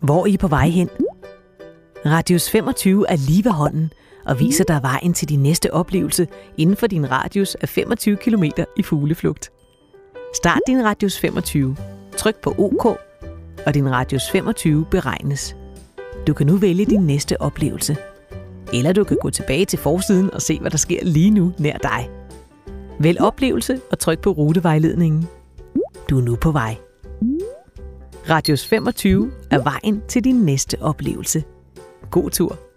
Hvor er I på vej hen? Radius 25 er lige ved hånden og viser dig vejen til din næste oplevelse inden for din radius af 25 km i fugleflugt. Start din Radius 25. Tryk på OK, og din Radius 25 beregnes. Du kan nu vælge din næste oplevelse. Eller du kan gå tilbage til forsiden og se, hvad der sker lige nu nær dig. Vælg oplevelse og tryk på rutevejledningen. Du er nu på vej. Radius 25 er vejen til din næste oplevelse. God tur.